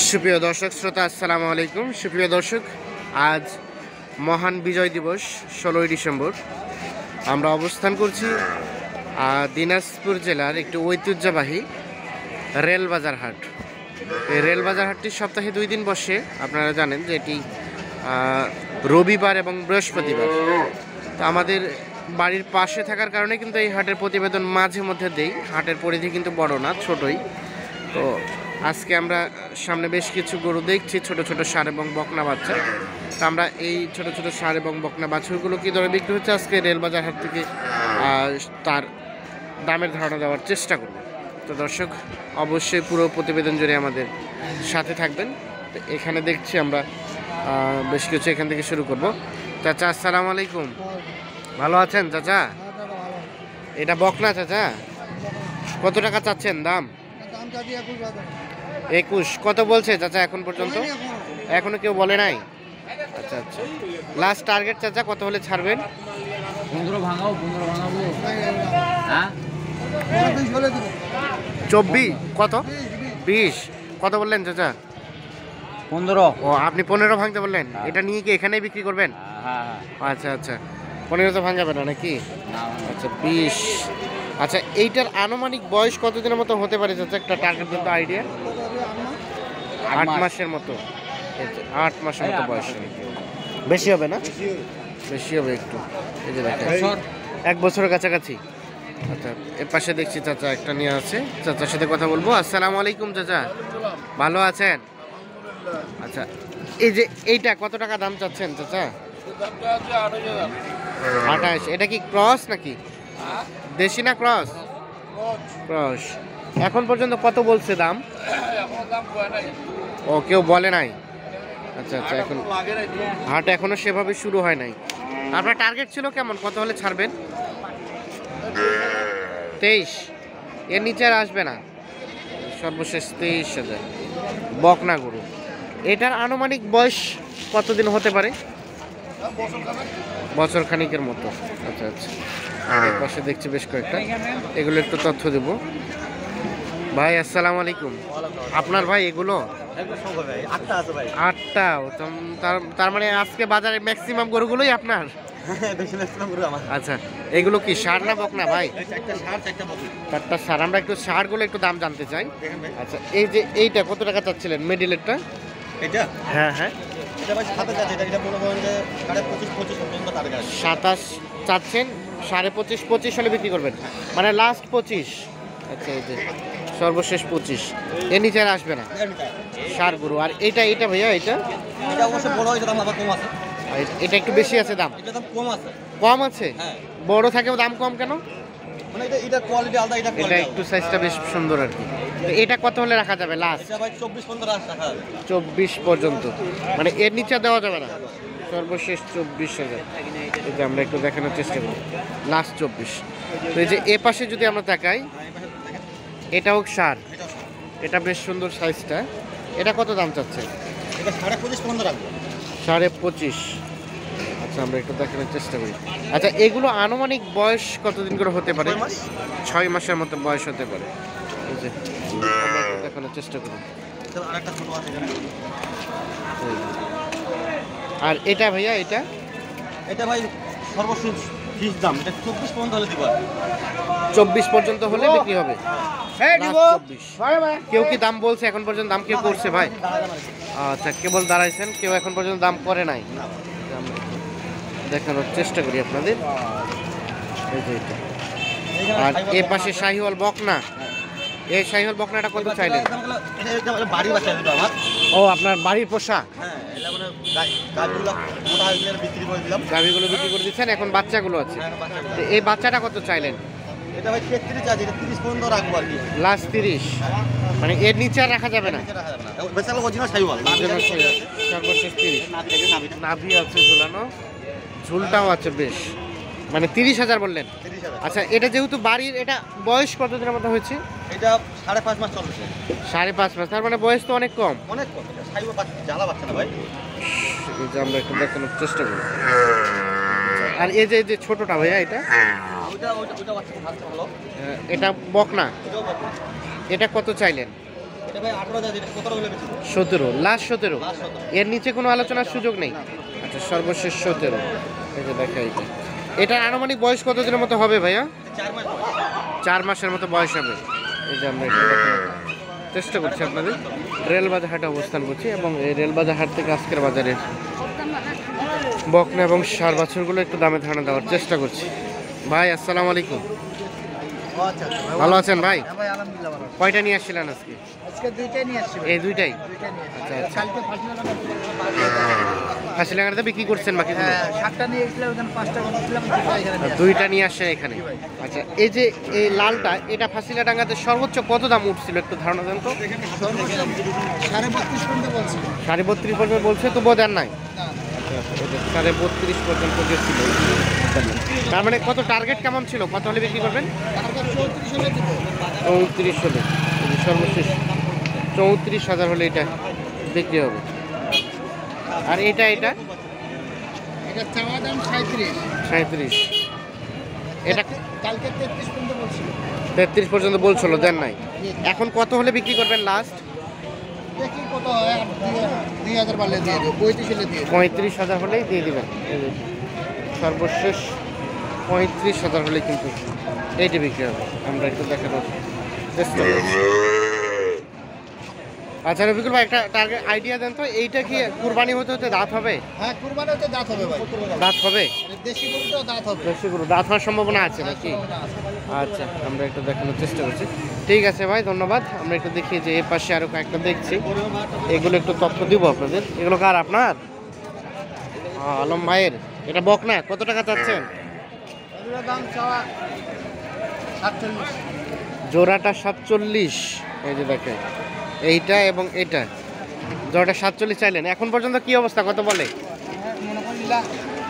সুপ্রিয় দর্শক শ্রোতা, আসসালামু আলাইকুম। সুপ্রিয় দর্শক, আজ মহান বিজয় দিবস 16ই ডিসেম্বর। আমরা অবস্থান করছি দিনাজপুর জেলার একটি ঐতিহ্যবাহী রেলবাজার হাট। এই রেলবাজার হাটটি সপ্তাহে 2 দিন বসে। আপনারা জানেন যে এটি রবিবার এবং বৃহস্পতিবার। তো আমাদের বাড়ির পাশে থাকার কারণে কিন্তু এই হাটের প্রতিবেদন মাঝে মধ্যে দেই। হাটের পরিধি কিন্তু বড় না, ছোটই। তো আজকে আমরা সামনে বেশ কিছু গরু দেখছি, ছোট ছোট ষাঁড় এবং বকনা বাচ্চা। তো আমরা এই ছোট ছোট ষাঁড় এবং বকনা বাছুরগুলো কী দরে বিক্রি হচ্ছে আজকে রেলবাজার হাট থেকে তার দামের ধারণা দেওয়ার চেষ্টা করব। তো দর্শক, অবশ্যই পুরো প্রতিবেদন জুড়ে আমাদের সাথে থাকবেন। তো এখানে দেখছি আমরা বেশ কিছু এখান থেকে শুরু করব। চাচা, আসসালামু আলাইকুম। ভালো আছেন চাচা? এটা বকনা চাচা, কত টাকা চাচ্ছেন দাম? 21। কত বলছে চাচা এখন পর্যন্ত? এখনো কেউ বলে নাই? আচ্ছা আচ্ছা, লাস্ট টার্গেট চাচা কত হলে ছাড়বেন? 15 ভাঙাবো। 24? কত? 20? কত বললেন চাচা? 15। ও, আপনি 15 ভাঙতে বললেন। এটা নিয়ে কি এখানেই বিক্রি করবেন? হ্যাঁ। আচ্ছা আচ্ছা, 15 তো ভাঙাবেন না নাকি? আচ্ছা 20। আচ্ছা, এইটার আনুমানিক বয়স কতদিনের মতো হতে পারে চাচা? একটা টার্গেট কিন্তু আইডিয়া। 8 মাসের মতো। 8 মাসের মতো বয়স। বেশি হবে না? বেশি হবে একটু। এই যে দেখেন, 1 বছরের কাছাকাছি। আচ্ছা, এর পাশে দেখছি চাচা একটা নিয়ে আছে। চাচার সাথে কথা বলবো। আসসালামু আলাইকুম চাচা, ভালো আছেন? আচ্ছা, এই যে এইটা কত টাকা দাম চাচ্ছেন চাচা? 28। এটা কি ক্রস নাকি দেশি না ক্রস? ক্রস। এখন পর্যন্ত কত বলছে দাম? ও, কেউ বলে নাই। আচ্ছা আচ্ছা, এখন হাট এখনো সেভাবে শুরু হয় নাই। আপনার টার্গেট ছিল কেমন, কত হলে ছাড়বেন? 23? এর নিচে আর আসবে না? সর্বশেষ 23,000। বকনা গরু। এটার আনুমানিক বয়স কতদিন হতে পারে? বছর খানিকের মতো। আচ্ছা আচ্ছা, এর পাশে দেখছি বেশ কয়েকটা, এগুলো একটু তথ্য দেব। ভাই আসসালামু আলাইকুম। আপনার ভাই এগুলো 8টা? তার মানে আজকে বাজারে ম্যাক্সিমাম গরুগুলোই আপনার? আচ্ছা, এগুলো কি ষাঁড় না বকনা ভাই? 4টা ষাঁড়। আমরা একটু ষাঁড়গুলো একটু দাম জানতে চাই। আচ্ছা, এই যে এইটা কত টাকা চাচ্ছিলেন মিডিলেরটা? এটা হ্যাঁ হ্যাঁ, 27 চাচ্ছেন, 25.5 25 হলে বিক্রি করবেন, মানে লাস্ট 25। আচ্ছা, এই যে সর্বশেষ 25, এর নিচে আর আসবে না ষাঁড় গরু। আর এইটা ভাইয়া, এটা এটা একটু বেশি আছে দাম? কম আছে? বড় থাকেও দাম কম কেন? এটা একটু সাইজটা বেশ সুন্দর আর কি। এটা কত হলে রাখা যাবে লাস্ট? 24 পর্যন্ত, মানে এর নিচে দেওয়া যাবে না? সর্বশেষ 24,000। এটা আমরা একটু দেখানোর চেষ্টা করি, লাস্ট 24। তো এই যে এ পাশে যদি আমরা তাকাই, এটা হোক ষাঁড়, এটা বেশ সুন্দর সাইজটা। এটা কত দাম চাচ্ছে? 25.5। আচ্ছা, আমরা একটু দেখানোর চেষ্টা করি। আচ্ছা, এগুলো আনুমানিক বয়স কতদিন করে হতে পারে? 6 মাসের মতো বয়স হতে পারে। এই যে আমরা একটু দেখানোর চেষ্টা করি। আর এটা ভাইয়া, এটা ভাই সর্বশেষ ফিক্স দাম, এটা 24 পর্যন্ত হলে দিব। 24 পর্যন্ত হলে বিক্রি হবে? 24। কেউ কি দাম বলছে এখন পর্যন্ত? দাম কেউ করছে ভাই? আচ্ছা, কেবল দাঁড়াইছেন, কেউ এখন পর্যন্ত দাম করে নাই। দেখানোর চেষ্টা করি আপনাদের। এই যে এটা। আর এ পাশে শাহিওয়াল বকনা। এই শাহিওয়াল বকনাটা কত চাইলেন? ও, আপনার বাড়ির পোষা? গাভীগুলো বিক্রি করে দিচ্ছেন, এখন বাচ্চাগুলো আছে। তো এই বাচ্চাটা কত চাইলেন? এটা ভাই 33 আছে, এটা 30 পর্যন্ত রাখবো আর কি। লাস্ট 30, মানে এর নিচে আর রাখা যাবে না? বেচারা অরিজিনাল শাহিওয়াল। সর্বশেষ 30। নাভি আছে ঝুলানো, ঝুলটাও আছে বেশ, মানে 30,000 বললেন? আচ্ছা, এটা যেহেতু বাড়ির, এটা বয়স কতদিনের মতো হয়েছে? এটা 5.5 মাস চলছে। 5.5 মাস, তার মানে বয়স তো অনেক কম। অনেক কম, শাহিওয়াল জ্বালা বাচ্চা না ভাই। এই যে আমরা একটু দেখানোর চেষ্টা করি। আর এই যে ছোটটা ভাইয়া, এটা ওইটা বাচ্চা ভালো। এটা বকনা। এটা কত চাইলেন? এটা ভাই 18,000, এটা 17 হলে বেশি। 17, লাস্ট 17। লাস্ট 17। এর নিচে কোনো আলোচনার সুযোগ নেই। আচ্ছা, সর্বশেষ 17। এই যে দেখা এইটা, এটার আনুমানিক বয়স কত দিনের মতো হবে ভাইয়া? 4 মাস বয়স। 4 মাসের মতো বয়স হবে। এই যে আমরা এটা দেখার চেষ্টা করছি আপনাদের, রেলবাজার হাটে অবস্থান করছি এবং এই রেলবাজার হাট থেকে আজকের বাজারের বকনা এবং ষাঁড় বাছুরগুলো একটু দামে ধারণা দেওয়ার চেষ্টা করছি। ভাই আসসালামু আলাইকুম, আচ্ছা ভালো আছেন ভাই? ভাই আলহামদুলিল্লাহ ভালো। কয়টা নিয়ে আসছিলেন আজকে? আজকে দুইটাই নিয়ে আসছি ভাই। এই দুইটাই? দুইটাই নিয়ে আসছি। আচ্ছা আচ্ছা, কালকে ফাটিলাম হাসিলাঙ্গাতে বিক্রি করছেন বাকিগুলো? হ্যাঁ, 7টা নিয়ে এসেছিলাম, ওখানে 5টা করছিলাম, দুইটা এখানে নিয়ে আসছি। দুইটা নিয়ে আসছেন এখানে। আচ্ছা, এই যে এই লালটা, এটা ফাঁসিলা ডাঙ্গাতে সর্বোচ্চ কত দাম উঠছিল একটু ধারণা দেন তো? 32.5 পর্যন্ত বলছি। 32.5 পর্যন্ত বলছে, তবুও দেন নাই? 32.5 পর্যন্ত গেছিল। তার মানে কত টার্গেট কেমন ছিল, কত হলে বিক্রি করবেন? 34 হলে দিব। 34 হলে, এই যে সর্বশেষ 34,000 হলে এটা বিক্রি হবে। আর এটা এটা চাওয়া দাম 37। 37। এটা কালকে 33 পর্যন্ত বলছি। 33 পর্যন্ত বলছিল, দেন নাই। এখন কত হলে বিক্রি করবেন লাস্ট? দেখি কত হয়, আর 2000 বাড়লে দিয়ে দেবো, 35 হলে দিয়ে দেবো। 35,000 হলেই দিয়ে দিবেন। এই যে সর্বশেষ 35,000 হলে কিন্তু এইটা বিক্রি হবে। আমরা একটু দেখানোর চেষ্টা করছি। আচ্ছা রফিকুল ভাই, একটা টার্গেট আইডিয়া দেন তো, এইটা কি কুরবানি হতে হতে দাঁত হবে? হ্যাঁ, কুরবানি হতে দাঁত হবে ভাই। দাঁত হবে? দেশি গরুটাও দাঁত হবে। বেশি গরু দাঁত হওয়ার সম্ভাবনা আছে নাকি? আচ্ছা, আমরা একটু দেখানোর চেষ্টা করছি। ঠিক আছে ভাই, ধন্যবাদ। আমরা একটু দেখি যে এর পাশে আরো কয়েকটা দেখছি, এগুলো একটু তথ্য দিব আপনাদের। এগুলো কার, আপনার? আলম ভাইয়ের। এটা বকনা, কত টাকা চাচ্ছেন? এগুলোর দাম চাওয়া 47। জোড়াটা 47। এই যে দেখেন, এইটা এবং এটা জোড়াটা 47 চাইলেন। এখন পর্যন্ত কি অবস্থা, কত বলে? মনে করিলা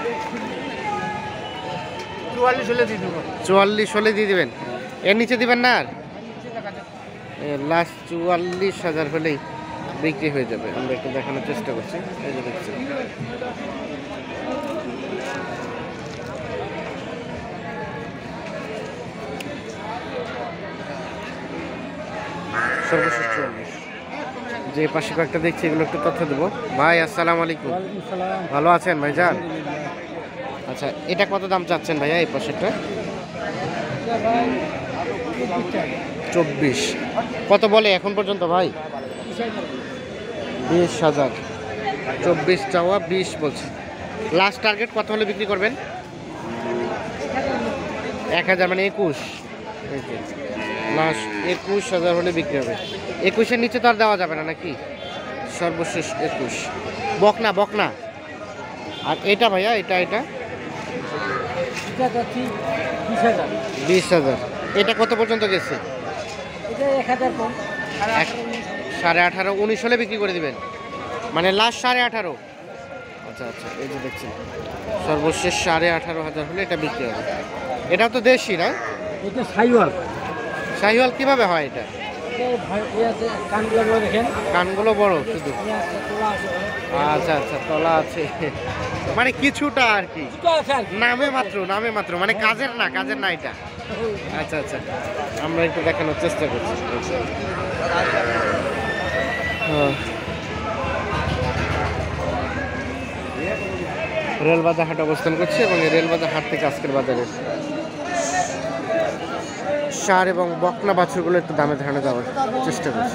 44 হলে দিয়ে দেবো। 44 হলে দিয়ে দিবেন? এর নিচে দিবেন না আর? লাস্ট 44,000 হলেই বিক্রি হয়ে যাবে। আমরা একটু দেখানোর চেষ্টা করছি। এই যে দেখছি, সর্বশেষ 44। যে পাশে কয়েকটা দেখছি, এগুলো একটু তথ্য দেবো। ভাই আসসালামু আলাইকুম, ভালো আছেন ভাইজান? আচ্ছা, এটা কত দাম চাচ্ছেন ভাইয়া এই পাশেরটা? 24। কত বলে এখন পর্যন্ত ভাই? 20,000। 24 চাওয়া, 20 বলছে। লাস্ট টার্গেট কত হলে বিক্রি করবেন? 1,000 মানে 21। লাস্ট 21,000 হলে বিক্রি হবে। 21-এর নিচে তো আর দেওয়া যাবে না নাকি? সর্বশেষ 21। বকনা বকনা। আর এটা ভাইয়া, এটা 20,000। এটা কত পর্যন্ত গেছে? 18.5, 19 হলে বিক্রি করে দিবেন, মানে লাস্ট 18.5। আচ্ছা আচ্ছা, এই যে দেখছেন সর্বশেষ 18,500 হলে এটা বিক্রি হবে। এটাও তো দেশি না? এটা সাইওয়াল। শাহিওয়াল কিভাবে হয় এটা? কানগুলো দেখেন, কানগুলো বড় শুধু? আচ্ছা আচ্ছা, তলা আছে, মানে কিছুটা আর কি, নামে মাত্র, মানে কাজের না এটা। আচ্ছা আচ্ছা, আমরা একটু দেখানোর চেষ্টা করছি। রেলবাজার হাট অবস্থান করছি এবং এই রেলবাজার হাট থেকে আজকের বাজারের ষাঁড় এবং বকনা বাছুরগুলো একটু দামে ধারণা দেওয়ার চেষ্টা করছি।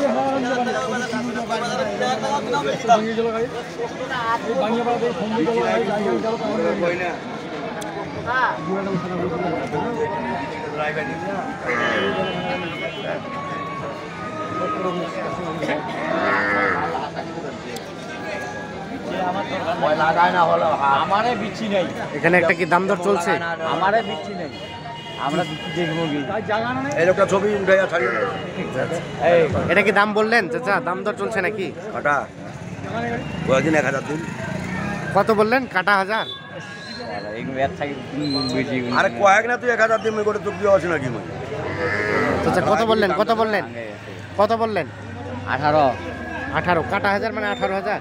আমারে বিচ্ছি নেই, এখানে একটা কি দাম দর চলছে? আমারে বিচ্ছি নেই, আমরা দেখবো কি এই লোকটা ছবি উঠে ছাড়িয়ে এটা কি দাম বললেন চাচা? দাম দর চলছে নাকি? কাটা কয়েকদিন 1,000 দিন। কত বললেন? কাটা 1000? আরে কয়েক না, তুই 1,000 দিন করে তোর দিয়ে আছে নাকি? চাচা কত বললেন? কত বললেন? 18। কাটা 1000 মানে 18,000।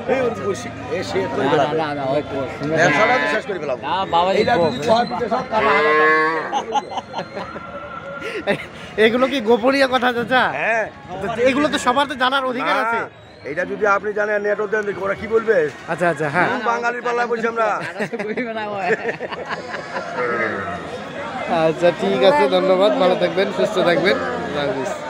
শেষ করে ফেলাম। বাবা এগুলো কি গোপনীয় কথা চাচা? হ্যাঁ তো এগুলো তো সবার তো জানার অধিকার আছে। না, এটা যদি আপনি জানেন নেটও দেন ওরা কি বলবে? আচ্ছা আচ্ছা, হ্যাঁ কোন বাঙালির পাল্লায় বলছি আমরা। আচ্ছা ঠিক আছে, ধন্যবাদ, ভালো থাকবেন, সুস্থ থাকবেন, আল্লাহ হাফিজ।